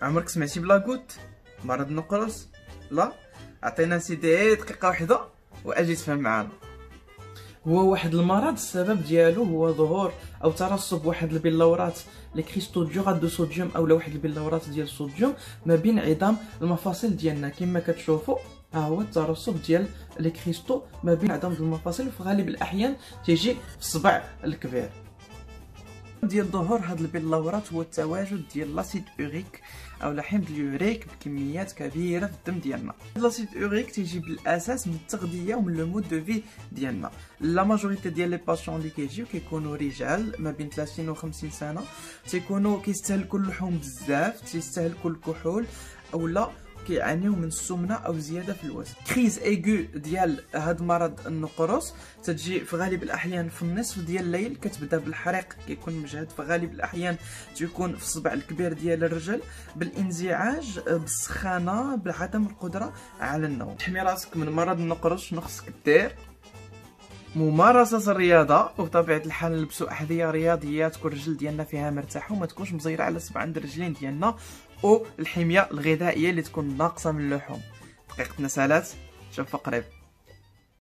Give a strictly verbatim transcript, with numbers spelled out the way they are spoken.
عمرك سمعتي بلا غوت مرض النقرس؟ لا، عطينا سيدي دقيقه واحده واجي تفهم معانا. هو واحد المرض السبب ديالو هو ظهور او ترسب واحد البلورات لي كريستو ديو دو صوديوم اولا واحد البلورات ديال الصوديوم ما بين عظام المفاصل ديالنا. كما كتشوفوا ها هو الترسب ديال لي كريستو ما بين عظام المفاصل، وفي غالب الاحيان تيجي في الصبع الكبير. ديال ظهور هاد البلورات هو التواجد ديال لاسيد اوريك اولا حمض اليوريك بكميات كبيره في الدم ديالنا. لاسيد اوريك تيجي بالاساس من التغذيه ومن لو مود دو في ديالنا. لا ماجوريتي ديال لي باسيون اللي كيجيو كيكونوا رجال ما بين ثلاثين و خمسين سنه، تيكونوا كيستهلكوا اللحوم بزاف، تيستهلكوا الكحول اولا كيعانيو من السمنه او زياده في الوزن. كريز ايغو ديال هاد مرض النقرس تتجي في غالب الاحيان في النصف ديال الليل، كتبدا بالحريق كيكون مجهد، في غالب الاحيان تيكون في الصبع الكبير ديال الرجل، بالانزعاج، بالسخانه، بعدم القدره على النوم. تحمي راسك من مرض النقرس شنو خصك دير؟ ممارسة الرياضة، وبطبيعة الحال نلبسو أحذية رياضية تكون الرجل ديالنا فيها مرتاحة وما تكونش مزيرة على سبع عند الرجلين ديالنا، والحمية الغذائية اللي تكون ناقصة من اللحوم. دقيقتنا سالات، نشوفو قريب.